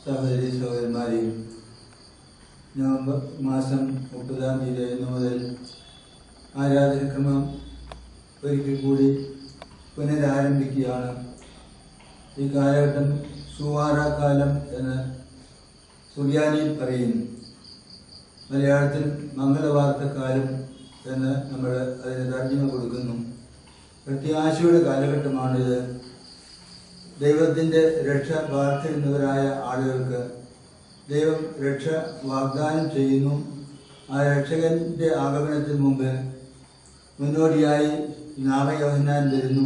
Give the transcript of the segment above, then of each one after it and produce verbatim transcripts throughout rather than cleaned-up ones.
സഹോദരി സഹോദരന്മാരെയും നവംബർ മാസം മുപ്പതാം തീയതി മുതൽ ആരാധനക്രമം ഒരിക്കൽ കൂടി പുനരാരംഭിക്കുകയാണ്. ഈ കാലഘട്ടം സുവാറാക്കാലം എന്ന് സുറിയാനിയിൽ പറയുന്നു. മലയാളത്തിൽ മംഗളവാർത്തക്കാലം എന്ന് നമ്മൾ അതിന് തർജ്ജമ കൊടുക്കുന്നു. പ്രത്യാശയുടെ കാലഘട്ടമാണിത്. ദൈവത്തിൻ്റെ രക്ഷ പ്രാർത്ഥിക്കുന്നവരായ ആളുകൾക്ക് ദൈവം രക്ഷ വാഗ്ദാനം ചെയ്യുന്നു. ആ രക്ഷകൻ്റെ ആഗമനത്തിന് മുമ്പ് മുന്നോടിയായി നാമയോഹന്നാൻ വരുന്നു.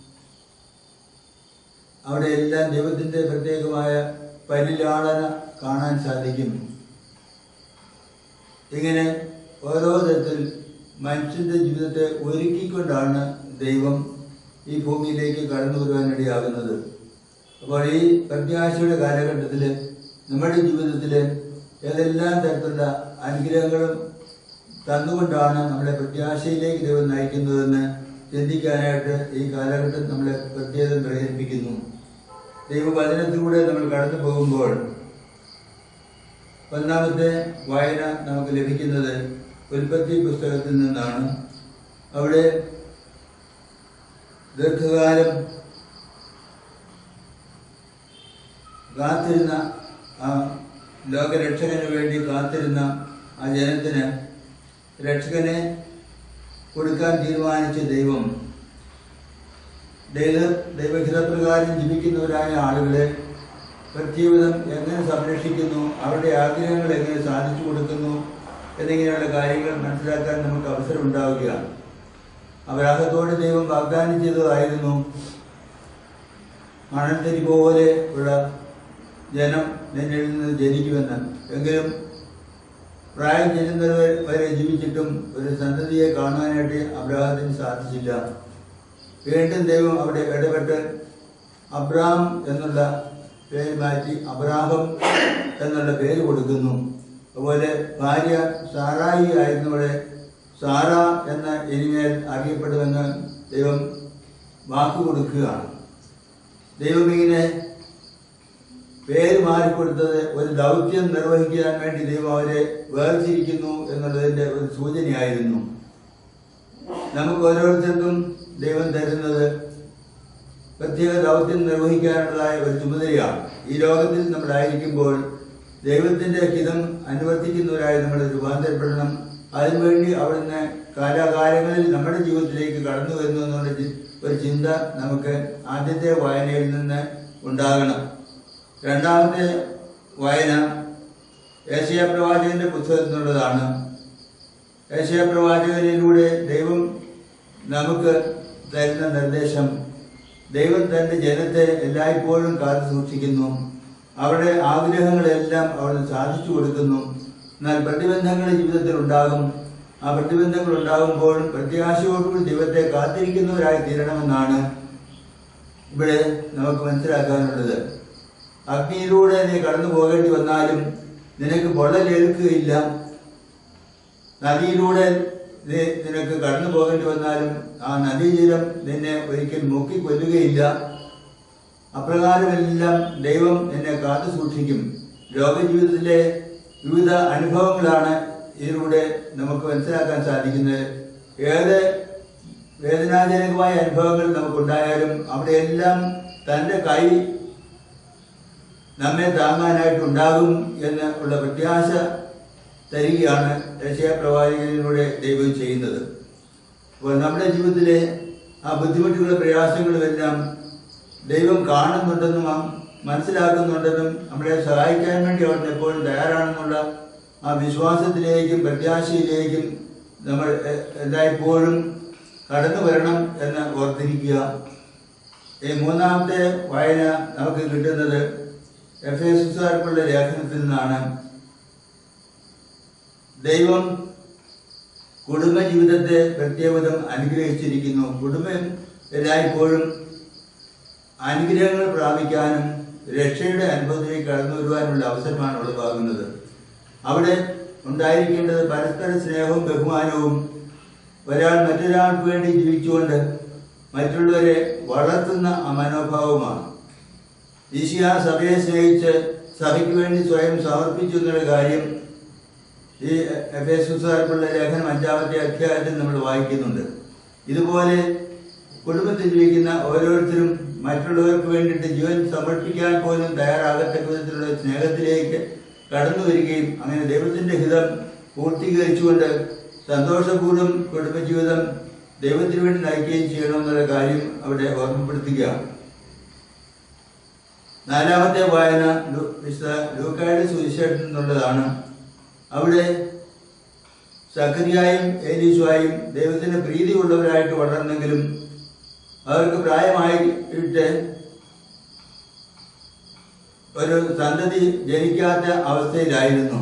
അവിടെ എല്ലാം ദൈവത്തിൻ്റെ പ്രത്യേകമായ പരിലാളന കാണാൻ സാധിക്കും. ഇങ്ങനെ ഓരോ തരത്തിൽ മനുഷ്യൻ്റെ ജീവിതത്തെ ഒരുക്കിക്കൊണ്ടാണ് ദൈവം ഈ ഭൂമിയിലേക്ക് കടന്നു വരുവാനിടയാകുന്നത്. അപ്പോൾ ഈ പ്രത്യാശയുടെ കാലഘട്ടത്തിൽ നമ്മുടെ ജീവിതത്തിൽ ഏതെല്ലാം തരത്തിലുള്ള അനുഗ്രഹങ്ങളും തന്നുകൊണ്ടാണ് നമ്മളെ പ്രത്യാശയിലേക്ക് ദൈവം നയിക്കുന്നതെന്ന് ചിന്തിക്കാനായിട്ട് ഈ കാലഘട്ടം നമ്മളെ പ്രത്യേകം പ്രേരിപ്പിക്കുന്നു. ദൈവവചനത്തിലൂടെ നമ്മൾ കടന്നു പോകുമ്പോൾ ഒന്നാമത്തെ വായന നമുക്ക് ലഭിക്കുന്നത് ഉൽപ്പത്തി പുസ്തകത്തിൽ നിന്നാണ്. അവിടെ ദീർഘകാലം കാത്തിരുന്ന ആ ലോകരക്ഷകന് വേണ്ടി കാത്തിരുന്ന ആ ജനത്തിന് രക്ഷകനെ കൊടുക്കാൻ തീരുമാനിച്ച ദൈവം ദൈവ ദൈവഹിതപ്രകാരം ജീവിക്കുന്നവരായ ആളുകളെ പ്രത്യേകം എങ്ങനെ സംരക്ഷിക്കുന്നു, അവരുടെ ആഗ്രഹങ്ങൾ എങ്ങനെ സാധിച്ചു കൊടുക്കുന്നു എന്നിങ്ങനെയുള്ള കാര്യങ്ങൾ മനസ്സിലാക്കാൻ നമുക്ക് അവസരം ഉണ്ടാവുകയാണ്. അബ്രാഹത്തോട് ദൈവം വാഗ്ദാനം ചെയ്തതായിരുന്നു മണൽത്തരി പോലെ ഉള്ള ജനം നിന്നിൽ നിന്ന് ജനിക്കുമെന്ന്. എങ്കിലും പ്രായം ചെല്ലുന്നവർ വരെ ജീവിച്ചിട്ടും ഒരു സന്തതിയെ കാണാനായിട്ട് അബ്രാഹത്തിന് സാധിച്ചില്ല. വീണ്ടും ദൈവം അവിടെ ഇടപെട്ട് അബ്രാം എന്നുള്ള പേര് മാറ്റി അബ്രാഹം എന്നുള്ള പേര് കൊടുക്കുന്നു. അതുപോലെ ഭാര്യ സാറായി ആയിരുന്നവരെ സാറ എന്ന ഇനിമേൽ അറിയപ്പെടുമെന്ന് ദൈവം വാക്കു കൊടുക്കുകയാണ്. ദൈവം ഇങ്ങനെ പേര് മാറിക്കൊടുത്തത് ഒരു ദൗത്യം നിർവഹിക്കാൻ വേണ്ടി ദൈവം അവരെ വേർതിരിക്കുന്നു എന്നുള്ളതിൻ്റെ ഒരു സൂചനയായിരുന്നു. നമുക്ക് ഓരോരുത്തർക്കും ദൈവം തരുന്നത് പ്രത്യേക ദൗത്യം നിർവഹിക്കാനുള്ളതായ ഒരു ചുമതലയാണ്. ഈ ലോകത്തിൽ നമ്മളായിരിക്കുമ്പോൾ ദൈവത്തിൻ്റെ ഹിതം അനുവർത്തിക്കുന്നവരായി നമ്മൾ രൂപാന്തരപ്പെടണം. അതിനുവേണ്ടി അവിടുന്ന് കാലാകാലങ്ങളിൽ നമ്മുടെ ജീവിതത്തിലേക്ക് കടന്നു വരുന്നു എന്നുള്ള ഒരു ചിന്ത നമുക്ക് ആദ്യത്തെ വായനയിൽ നിന്ന് ഉണ്ടാകണം. രണ്ടാമത്തെ വായന ഏശയ്യാ പ്രവാചകന്റെ പുസ്തകത്തിൽ നിന്നുള്ളതാണ്. ഏശയ്യാ പ്രവാചകനിലൂടെ ദൈവം നമുക്ക് തരുന്ന നിർദ്ദേശം, ദൈവം തൻ്റെ ജനത്തെ എല്ലായ്പ്പോഴും കാത്തു സൂക്ഷിക്കുന്നു. അവരുടെ ആഗ്രഹങ്ങളെല്ലാം അവിടുന്ന് സാധിച്ചു കൊടുക്കുന്നു. എന്നാൽ പ്രതിബന്ധങ്ങൾ ജീവിതത്തിൽ ഉണ്ടാകും. ആ പ്രതിബന്ധങ്ങൾ ഉണ്ടാകുമ്പോഴും പ്രത്യാശയോടുകൂടി ദൈവത്തെ കാത്തിരിക്കുന്നവരായി തീരണമെന്നാണ് ഇവിടെ നമുക്ക് മനസ്സിലാക്കാനുള്ളത്. അഗ്നിയിലൂടെ നീ കടന്നു പോകേണ്ടി വന്നാലും നിനക്ക് പൊള്ളലേൽക്കുകയില്ല. നദിയിലൂടെ നിനക്ക് കടന്നു പോകേണ്ടി വന്നാലും ആ നദീജലം നിന്നെ ഒരിക്കൽ മുക്കിക്കൊല്ലുകയില്ല. അപ്രകാരമെല്ലാം ദൈവം നിന്നെ കാത്തു സൂക്ഷിക്കും. ലോകജീവിതത്തിലെ വിവിധ അനുഭവങ്ങളാണ് ഇതിലൂടെ നമുക്ക് മനസ്സിലാക്കാൻ സാധിക്കുന്നത്. ഏത് വേദനാജനകമായ അനുഭവങ്ങൾ നമുക്കുണ്ടായാലും അവിടെയെല്ലാം തൻ്റെ കൈ നമ്മെ താങ്ങാനായിട്ടുണ്ടാകും എന്ന് ഉള്ള പ്രത്യാശ തരികയാണ് ഏശയ്യാ പ്രവാചകനിലൂടെ ദൈവം ചെയ്യുന്നത്. അപ്പോൾ നമ്മുടെ ജീവിതത്തിലെ ആ ബുദ്ധിമുട്ടുകളും പ്രയാസങ്ങളും എല്ലാം ദൈവം കാണുന്നുണ്ടെന്നും മനസ്സിലാക്കുന്നുണ്ടെന്നും നമ്മളെ സഹായിക്കാൻ വേണ്ടി അവിടുന്ന് എപ്പോഴും തയ്യാറാണെന്നുള്ള ആ വിശ്വാസത്തിലേക്കും പ്രത്യാശയിലേക്കും നമ്മൾ എല്ലായ്പ്പോഴും കടന്നു വരണം എന്ന് ഓർത്തിരിക്കുക. ഈ മൂന്നാമത്തെ വായന നമുക്ക് കിട്ടുന്നത് എഫേസുകാർക്കുള്ള ലേഖനത്തിൽ നിന്നാണ്. ദൈവം കുടുംബജീവിതത്തെ പ്രത്യേകം അനുഗ്രഹിച്ചിരിക്കുന്നു. കുടുംബം എല്ലായ്പ്പോഴും അനുഗ്രഹങ്ങൾ പ്രാപിക്കാനും രക്ഷയുടെ അനുഭവത്തിലേക്ക് കടന്നു വരുവാനുള്ള അവസരമാണ് ഉളവാകുന്നത്. അവിടെ ഉണ്ടായിരിക്കേണ്ടത് പരസ്പര സ്നേഹവും ബഹുമാനവും, ഒരാൾ മറ്റൊരാൾക്ക് വേണ്ടി ജീവിച്ചുകൊണ്ട് മറ്റുള്ളവരെ വളർത്തുന്ന ആ മനോഭാവമാണ്. ഈശിയ സഭയെ സ്നേഹിച്ച് സഭയ്ക്ക് വേണ്ടി സ്വയം സമർപ്പിച്ചു എന്നുള്ള കാര്യം ഈ എഫേസ്യർക്കുള്ള ലേഖനം അഞ്ചാമത്തെ അധ്യായത്തിൽ നമ്മൾ വായിക്കുന്നുണ്ട്. ഇതുപോലെ കുടുംബത്തിൽ ജീവിക്കുന്ന ഓരോരുത്തരും മറ്റുള്ളവർക്ക് വേണ്ടിയിട്ട് ജീവൻ സമർപ്പിക്കാൻ പോലും തയ്യാറാകത്തക്ക വിധത്തിലുള്ള സ്നേഹത്തിലേക്ക് കടന്നു വരികയും അങ്ങനെ ദൈവത്തിന്റെ ഹിതം പൂർത്തീകരിച്ചുകൊണ്ട് സന്തോഷപൂർവ്വം കുടുംബജീവിതം ദൈവത്തിന് വേണ്ടി നയിക്കുകയും ചെയ്യണമെന്നുള്ള കാര്യം അവിടെ ഓർമ്മപ്പെടുത്തുകയാണ്. നാലാമത്തെ വായന വിശുദ്ധ ലൂക്കായുടെ സുവിശേഷത്തിൽ നിന്നുള്ളതാണ്. അവിടെ സക്കറിയായും ഏലീശായും ദൈവത്തിന് പ്രീതിയുള്ളവരായിട്ട് വളർന്നെങ്കിലും അവർക്ക് പ്രായമായിട്ട് ഒരു സന്തതി ജനിക്കാത്ത അവസ്ഥയിലായിരുന്നു.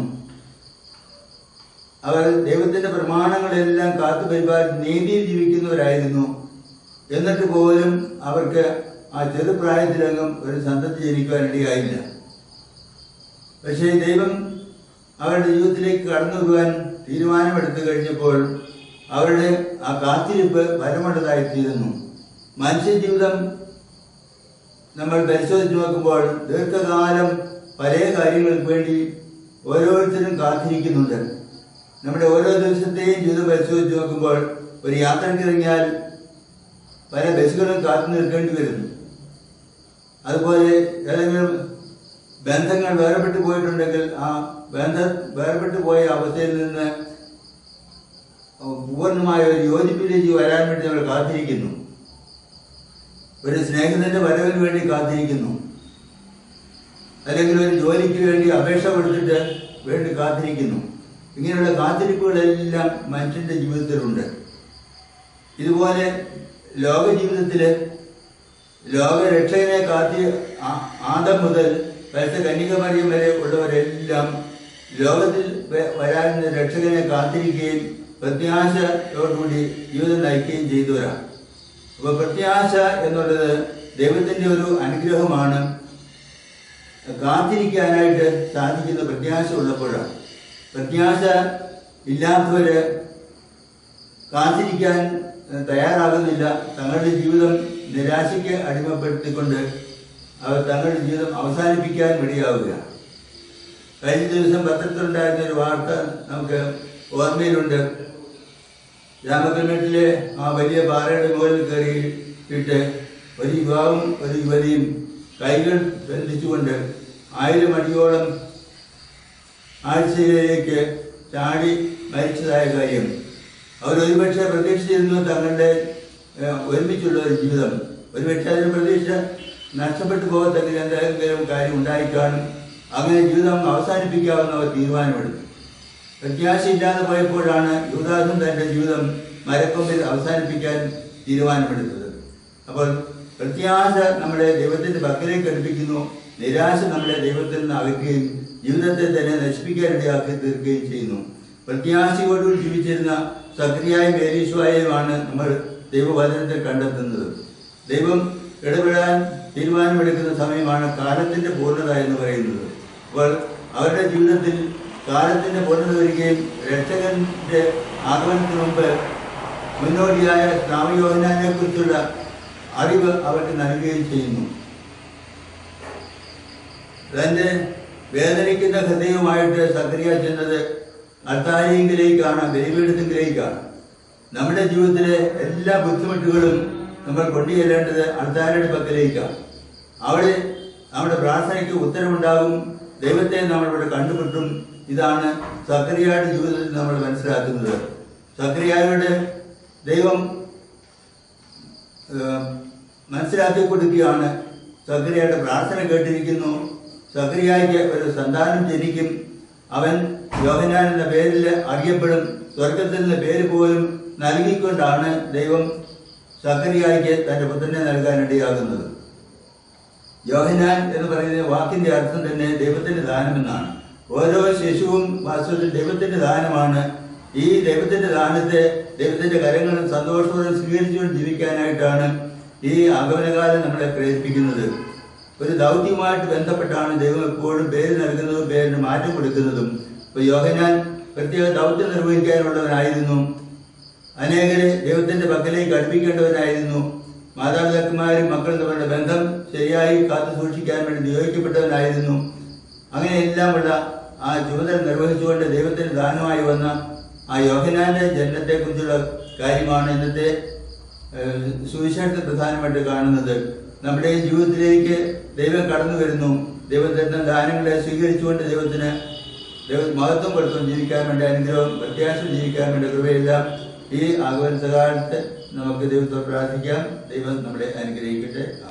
അവർ ദൈവത്തിന്റെ പ്രമാണങ്ങളെല്ലാം കാത്തു പരിപാലിച്ച് നീതിയിൽ ജീവിക്കുന്നവരായിരുന്നു. എന്നിട്ട് പോലും അവർക്ക് ആ ചെറുപ്രായത്തിലങ്ങും ഒരു സന്തതി ജനിക്കുവാൻ ഇടയായില്ല. പക്ഷേ ദൈവം അവരുടെ ജീവിതത്തിലേക്ക് കടന്നു വരുവാൻ തീരുമാനമെടുത്തു കഴിഞ്ഞപ്പോൾ അവരുടെ ആ കാത്തിരിപ്പ് ഫലമുള്ളതായിത്തീരുന്നു. മനുഷ്യജീവിതം നമ്മൾ പരിശോധിച്ച് നോക്കുമ്പോൾ ദീർഘകാലം പല കാര്യങ്ങൾക്ക് വേണ്ടി ഓരോരുത്തരും കാത്തിരിക്കുന്നുണ്ട്. നമ്മുടെ ഓരോ ദിവസത്തെയും ജീവിതം പരിശോധിച്ച് നോക്കുമ്പോൾ ഒരു യാത്രക്കിറങ്ങിയാൽ പല ബസ്സുകളും കാത്തു നിൽക്കേണ്ടി വരുന്നു. അതുപോലെ ഏതെങ്കിലും ബന്ധങ്ങൾ വേർപെട്ടു പോയിട്ടുണ്ടെങ്കിൽ ആ ബന്ധം വേർപെട്ടു പോയ അവസ്ഥയിൽ നിന്ന് പൂർണ്ണമായ ഒരു യോജിപ്പിലേക്ക് വരാൻ വേണ്ടി നമ്മൾ കാത്തിരിക്കുന്നു. ഒരു സ്നേഹിതന്റെ വരവിന് വേണ്ടി കാത്തിരിക്കുന്നു. അല്ലെങ്കിൽ ഒരു ജോലിക്ക് വേണ്ടി അപേക്ഷ കൊടുത്തിട്ട് വേണ്ടി കാത്തിരിക്കുന്നു. ഇങ്ങനെയുള്ള കാത്തിരിപ്പുകളെല്ലാം മനുഷ്യന്റെ ജീവിതത്തിലുണ്ട്. ഇതുപോലെ ലോക ജീവിതത്തില് ലോകരക്ഷകനെ കാത്തി ആദം മുതൽ പരിശുദ്ധ കന്യകമറിയം വരെ ഉള്ളവരെല്ലാം ലോകത്തിൽ വരാനുള്ള രക്ഷകനെ കാത്തിരിക്കുകയും പ്രത്യാശയോടുകൂടി ജീവിതം നയിക്കുകയും ചെയ്തവരാണ്. അപ്പോൾ പ്രത്യാശ എന്നുള്ളത് ദൈവത്തിന്റെ ഒരു അനുഗ്രഹമാണ്. കാത്തിരിക്കാനായിട്ട് സാധിക്കുന്ന പ്രത്യാശ ഉള്ളപ്പോഴാണ്. പ്രത്യാശ ഇല്ലാത്തവര് കാത്തിരിക്കാൻ തയ്യാറാകുന്നില്ല. തങ്ങളുടെ ജീവിതം നിരാശയ്ക്ക് അടിമപ്പെടുത്തിക്കൊണ്ട് അവർ തങ്ങളുടെ ജീവിതം അവസാനിപ്പിക്കാൻ ഇടയാവുകയാണ്. കഴിഞ്ഞ ദിവസം പത്രത്തിലുണ്ടായിരുന്ന ഒരു വാർത്ത നമുക്ക് ഓർമ്മയിലുണ്ട്. രാമക്കൽമേട്ടിലെ ആ വലിയ പാറയുടെ മുകളിൽ കയറിയിട്ട് ഒരു യുവാവും ഒരു യുവതിയും കൈകൾ ബന്ധിച്ചുകൊണ്ട് ആയിരം അടിയോളം ആഴ്ചയിലേക്ക് ചാടി മരിച്ചതായ കാര്യം അവർ ഒരുപക്ഷെ പ്രതീക്ഷിച്ചിരുന്നു. തങ്ങളുടെ ഒരുമിച്ചുള്ള ഒരു ജീവിതം ഒരുപക്ഷെ അതിന് പ്രതീക്ഷ നഷ്ടപ്പെട്ടു പോകത്തക്ക എന്തെങ്കിലും കാര്യം ഉണ്ടായിക്കാണും. അങ്ങനെ ജീവിതം അവസാനിപ്പിക്കാമെന്ന് അവർ തീരുമാനമെടുത്തു. പ്രത്യാശയില്ലാതെ പോയപ്പോഴാണ് യൂദാസും തന്റെ ജീവിതം മരക്കൊമ്പിൽ അവസാനിപ്പിക്കാൻ തീരുമാനമെടുത്തത്. അപ്പോൾ പ്രത്യാശ നമ്മളെ ദൈവത്തിന്റെ പക്കലേക്ക് അടുപ്പിക്കുന്നു. നിരാശ നമ്മളെ ദൈവത്തിൽ നിന്ന് അകറ്റുകയും ജീവിതത്തെ തന്നെ നശിപ്പിക്കാനിടയാക്കി തീർക്കുകയും ചെയ്യുന്നു. പ്രത്യാശയോടുകൂടി ജീവിച്ചിരുന്ന സക്രിയായും ഏലീശായുമാണ് നമ്മൾ ദൈവവചനത്തിൽ കണ്ടെത്തുന്നത്. ദൈവം ഇടപെടാൻ തീരുമാനമെടുക്കുന്ന സമയമാണ് കാലത്തിന്റെ പൂർണ്ണത എന്ന് പറയുന്നത്. അപ്പോൾ അവരുടെ ജീവിതത്തിൽ കാലത്തിന്റെ പൂർണ്ണത വരികയും രക്ഷകന്റെ ആഗമനത്തിന് മുമ്പ് മുന്നോടിയായ സ്നാമയോഹന്നാനെ കുറിച്ചുള്ള അറിവ് അവർക്ക് നൽകുകയും ചെയ്യുന്നു. തന്റെ വേദനിക്കുന്ന ഹൃദയവുമായിട്ട് സക്രിയ ചെന്നത് അത്താരിയെങ്കിലേക്കാണ്, ബലിപീഠത്തിലേക്കാണ്. നമ്മുടെ ജീവിതത്തിലെ എല്ലാ ബുദ്ധിമുട്ടുകളും നമ്മൾ കൊണ്ടുചെല്ലേണ്ടത് അൾത്താരയുടെ പക്കലേക്കാണ്. അവിടെ നമ്മുടെ പ്രാർത്ഥനയ്ക്ക് ഉത്തരവുണ്ടാകും. ദൈവത്തെ നമ്മളിവിടെ കണ്ടുമുട്ടും. ഇതാണ് സക്രിയയുടെ ജീവിതത്തിൽ നമ്മൾ മനസ്സിലാക്കുന്നത്. സക്രിയയുടെ ദൈവം മനസ്സിലാക്കി കൊടുക്കുകയാണ്. സക്രിയയുടെ പ്രാർത്ഥന കേട്ടിരിക്കുന്നു. സക്രിയയ്ക്ക് ഒരു സന്താനം ജനിക്കും. അവൻ യോഹന്നാൻ എന്ന പേരിൽ അറിയപ്പെടും. സ്വർഗത്തിൽ നിന്ന് പേര് പോലും നൽകിക്കൊണ്ടാണ് ദൈവം സക്രിയയ്ക്ക് തന്റെ പുത്രനെ നൽകാനിടയാകുന്നത്. യോഹന്നാൻ എന്ന് പറയുന്ന വാക്കിന്റെ അർത്ഥം തന്നെ ദൈവത്തിന്റെ ദാനമെന്നാണ്. ഓരോ ശിശുവും വാസ്തവത്തിൽ ദൈവത്തിന്റെ ദാനമാണ്. ഈ ദൈവത്തിന്റെ ദാനത്തെ ദൈവത്തിന്റെ കരങ്ങളും സന്തോഷത്തോടെ സ്വീകരിച്ചുകൊണ്ട് ജീവിക്കാനായിട്ടാണ് ഈ ആഗമനകാലം നമ്മളെ പ്രേരിപ്പിക്കുന്നത്. ഒരു ദൗത്യവുമായിട്ട് ബന്ധപ്പെട്ടാണ് ദൈവം എപ്പോഴും പേര് നൽകുന്നതും പേരിന് മാറ്റം കൊടുക്കുന്നതും. ഇപ്പൊ യോഹന്നാൻ പ്രത്യേക ദൗത്യം നിർവഹിക്കാനുള്ളവനായിരുന്നു. അനേകരെ ദൈവത്തിന്റെ പക്കലേക്ക് അടുപ്പിക്കേണ്ടവനായിരുന്നു. മാതാപിതാക്കന്മാരും മക്കളും തമ്മിലുള്ള ബന്ധം ശരിയായി കാത്തു സൂക്ഷിക്കാൻ വേണ്ടി നിയോഗിക്കപ്പെട്ടവനായിരുന്നു. അങ്ങനെയെല്ലാമുള്ള ആ ചുമതല നിർവഹിച്ചുകൊണ്ട് ദൈവത്തിന് ദാനമായി വന്ന ആ യോഹന്നാന്റെ ജനനത്തെക്കുറിച്ചുള്ള കാര്യമാണ് ഇന്നത്തെ സുവിശേഷത്തിൽ പ്രധാനമായിട്ട് കാണുന്നത്. നമ്മുടെ ജീവിതത്തിലേക്ക് ദൈവം കടന്നു വരുന്നു. ദൈവം തരുന്ന ദാനങ്ങളെ സ്വീകരിച്ചുകൊണ്ട് ദൈവത്തിന് ദൈവ മഹത്വം കൊടുത്തും ജീവിക്കാൻ വേണ്ടി അനുഗ്രഹം പ്രത്യാശ ജീവിക്കാൻ വേണ്ടി കൃപയെല്ലാം ഈ ആഗമനകാലത്ത് നമുക്ക് ദൈവത്തെ പ്രാർത്ഥിക്കാം. ദൈവം നമ്മളെ അനുഗ്രഹിക്കട്ടെ.